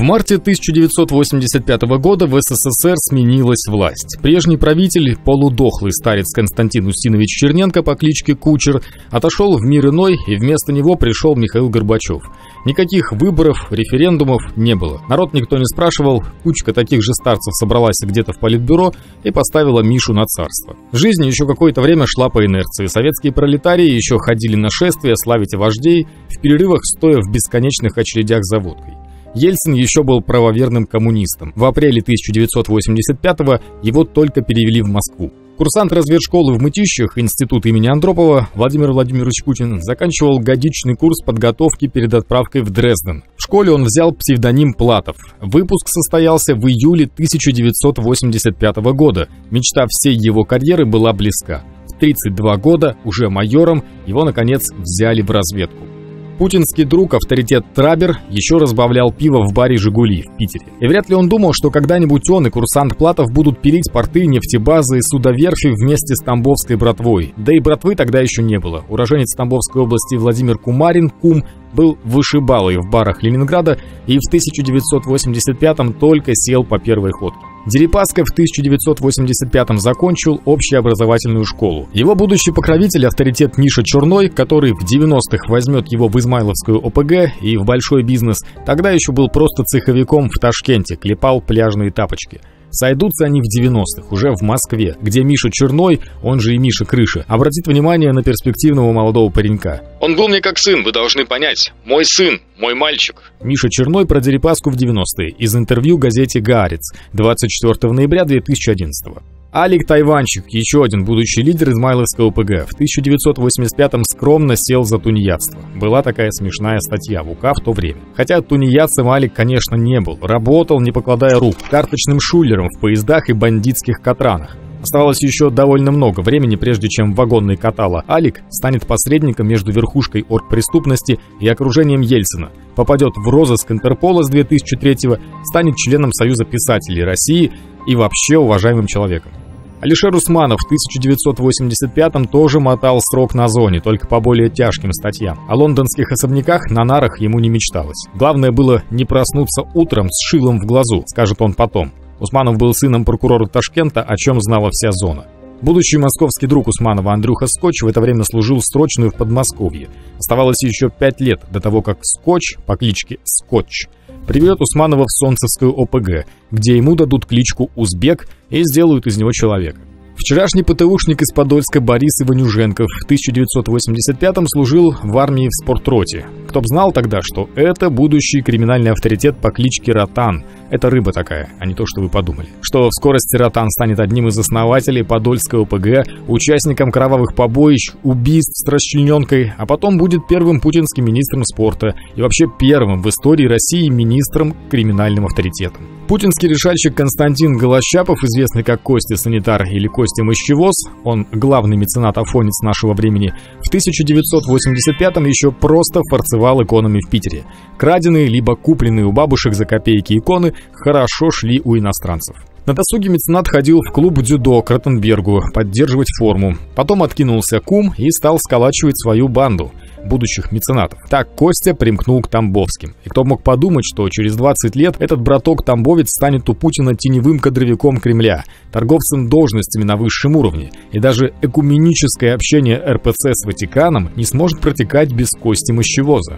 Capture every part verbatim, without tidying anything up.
В марте тысяча девятьсот восемьдесят пятого года в СССР сменилась власть. Прежний правитель, полудохлый старец Константин Устинович Черненко по кличке Кучер, отошел в мир иной, и вместо него пришел Михаил Горбачев. Никаких выборов, референдумов не было. Народ никто не спрашивал, кучка таких же старцев собралась где-то в политбюро и поставила Мишу на царство. Жизнь еще какое-то время шла по инерции. Советские пролетарии еще ходили на шествия славить вождей, в перерывах стоя в бесконечных очередях за водкой. Ельцин еще был правоверным коммунистом. В апреле тысяча девятьсот восемьдесят пятого его только перевели в Москву. Курсант разведшколы в Мытищах, институт имени Андропова, Владимир Владимирович Путин заканчивал годичный курс подготовки перед отправкой в Дрезден. В школе он взял псевдоним Платов. Выпуск состоялся в июле тысяча девятьсот восемьдесят пятого года. Мечта всей его карьеры была близка. В тридцать два года, уже майором, его, наконец, взяли в разведку. Путинский друг, авторитет Трабер, еще разбавлял пиво в баре «Жигули» в Питере. И вряд ли он думал, что когда-нибудь он и курсант Платов будут пилить порты, нефтебазы и судоверфи вместе с Тамбовской братвой. Да и братвы тогда еще не было. Уроженец Тамбовской области Владимир Кумарин, Кум, был вышибалой в барах Ленинграда и в тысяча девятьсот восемьдесят пятом только сел по первой ходке. Дерипаска в тысяча девятьсот восемьдесят пятом закончил общеобразовательную школу. Его будущий покровитель, авторитет Миша Черной, который в девяностых возьмет его в Измайловскую ОПГ и в большой бизнес, тогда еще был просто цеховиком в Ташкенте, клепал пляжные тапочки. Сойдутся они в девяностых, уже в Москве, где Миша Черной, он же и Миша Крыша, обратит внимание на перспективного молодого паренька. «Он был мне как сын, вы должны понять. Мой сын, мой мальчик». Миша Черной про Дерипаску в девяностые из интервью газете «Гаарец» двадцать четвёртого ноября две тысячи одиннадцатого. Алик Тайванчик, еще один будущий лидер Измайловской ОПГ, в тысяча девятьсот восемьдесят пятом скромно сел за тунеядство. Была такая смешная статья в УК в то время. Хотя тунеядцем Алик, конечно, не был. Работал, не покладая рук, карточным шулером в поездах и бандитских катранах. Оставалось еще довольно много времени, прежде чем вагонный катала Алик станет посредником между верхушкой оргпреступности и окружением Ельцина, попадет в розыск Интерпола с две тысячи третьего, станет членом Союза писателей России и вообще уважаемым человеком. Алишер Усманов в тысяча девятьсот восемьдесят пятом тоже мотал срок на зоне, только по более тяжким статьям. О лондонских особняках на нарах ему не мечталось. Главное было не проснуться утром с шилом в глазу, скажет он потом. Усманов был сыном прокурора Ташкента, о чем знала вся зона. Будущий московский друг Усманова Андрюха Скотч в это время служил срочную в Подмосковье. Оставалось еще пять лет до того, как Скотч по кличке Скотч приведет Усманова в Солнцевскую ОПГ, где ему дадут кличку Узбек и сделают из него человека. Вчерашний ПТУшник из Подольска Борис Иванюженков в тысяча девятьсот восемьдесят пятом служил в армии в спортроте. Кто б знал тогда, что это будущий криминальный авторитет по кличке Ротан. Это рыба такая, а не то, что вы подумали. Что в скорости Ротан станет одним из основателей Подольской ОПГ, участником кровавых побоищ, убийств с расчлененкой, а потом будет первым путинским министром спорта и вообще первым в истории России министром криминальным авторитетом. Путинский решальщик Константин Голощапов, известный как Костя Санитар или Костя Мощевоз, он главный меценат-афонец нашего времени, в тысяча девятьсот восемьдесят пятом еще просто фарцевал иконами в Питере. Краденые либо купленные у бабушек за копейки иконы хорошо шли у иностранцев. На досуге меценат ходил в клуб дзюдо к Ротенбергу поддерживать форму. Потом откинулся кум и стал сколачивать свою банду будущих меценатов. Так Костя примкнул к Тамбовским. И кто мог подумать, что через двадцать лет этот браток-тамбовец станет у Путина теневым кадровиком Кремля, торговцем должностями на высшем уровне. И даже экуменическое общение эр пэ цэ с Ватиканом не сможет протекать без Кости Мощевоза.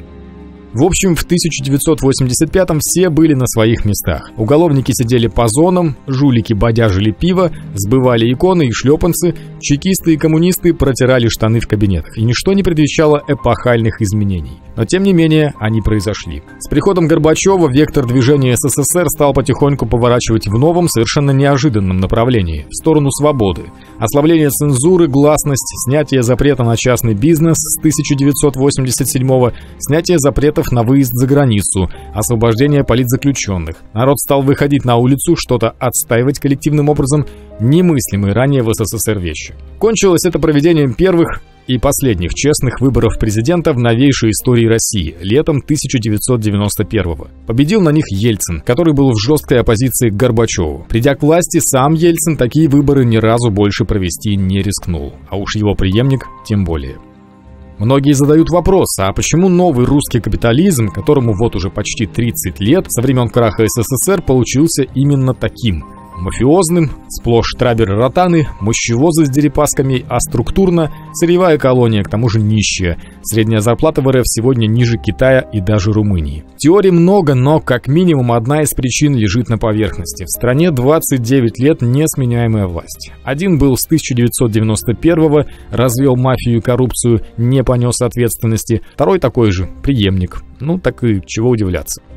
В общем, в тысяча девятьсот восемьдесят пятом все были на своих местах. Уголовники сидели по зонам, жулики бодяжили пиво, сбывали иконы и шлепанцы, чекисты и коммунисты протирали штаны в кабинетах. И ничто не предвещало эпохальных изменений. Но тем не менее, они произошли. С приходом Горбачева вектор движения эс эс эс эр стал потихоньку поворачивать в новом, совершенно неожиданном направлении, в сторону свободы. Ослабление цензуры, гласность, снятие запрета на частный бизнес с тысяча девятьсот восемьдесят седьмого, снятие запретов на выезд за границу, освобождение политзаключенных. Народ стал выходить на улицу, что-то отстаивать коллективным образом, немыслимые ранее в эс эс эс эр вещи. Кончилось это проведением первых и последних честных выборов президента в новейшей истории России летом тысяча девятьсот девяносто первого. Победил на них Ельцин, который был в жесткой оппозиции к Горбачеву. Придя к власти, сам Ельцин такие выборы ни разу больше провести не рискнул, а уж его преемник тем более. Многие задают вопрос, а почему новый русский капитализм, которому вот уже почти тридцать лет, со времен краха СССР, получился именно таким? Мафиозным, сплошь траберы-ротаны, мощевозы с дерипасками, а структурно сырьевая колония, к тому же нищая. Средняя зарплата в РФ сегодня ниже Китая и даже Румынии. Теорий много, но как минимум одна из причин лежит на поверхности. В стране двадцать девять лет несменяемая власть. Один был с тысяча девятьсот девяносто первого, развел мафию и коррупцию, не понес ответственности. Второй такой же, преемник. Ну так и чего удивляться.